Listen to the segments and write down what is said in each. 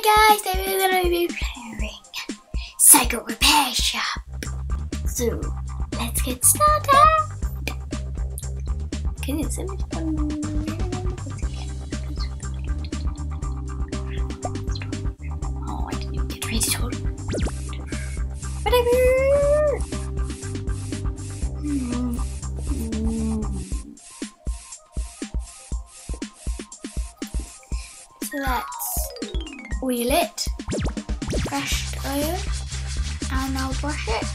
guys, today we're going to be repairing Cycle Repair Shop. So, let's get started. Okay, so much fun. Oh, I didn't even get ready to hold. Whatever. So let's wheel it, brush the iron, and I'll brush it.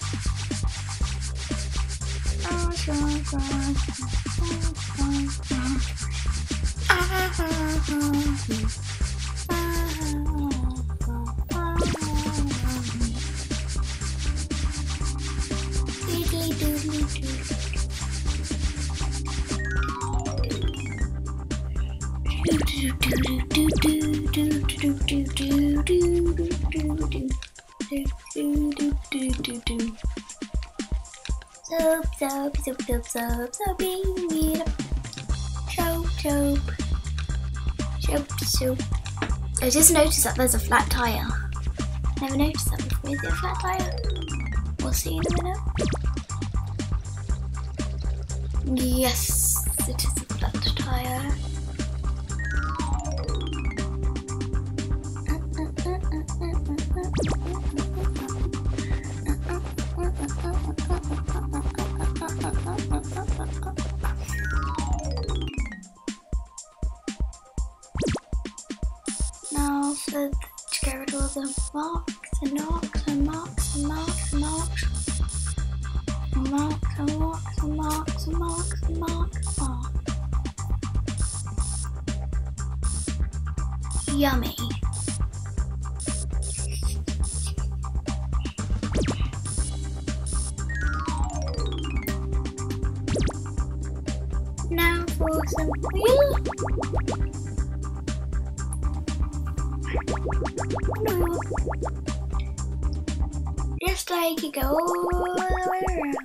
Soap. I just noticed that there's a flat tire. Never noticed that before. Is it a flat tire? We'll see in a minute. Yes, it is a flat tire. Now to get rid of all the marks and marks and marks and marks and marks and marks and marks and marks and marks and marks and marks. Yummy. Now for some wheel. No. Just like you go all the way around.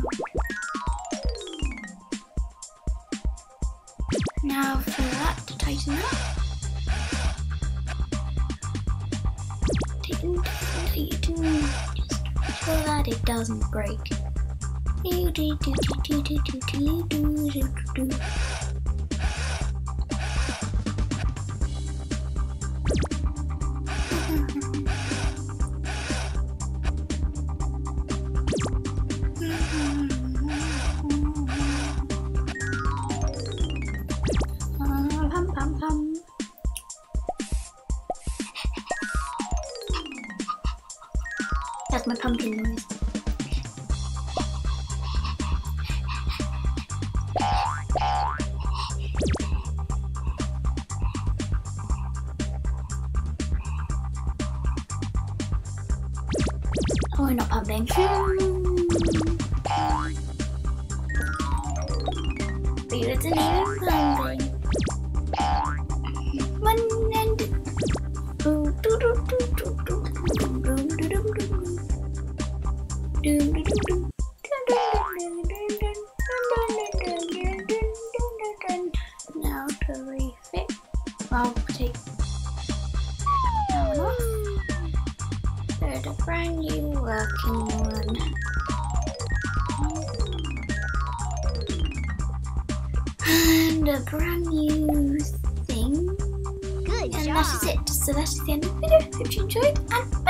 Now for that to tighten up. Tighten. Just so that it doesn't break. That's my pumpkin noise. Oh, we're not pumping. But it's an even pumping. One and now to refit, I'll take that one off. There's a brand new working one. And a brand new thing. Good job. That is it. So that is the end of the video. Hope you enjoyed, and bye.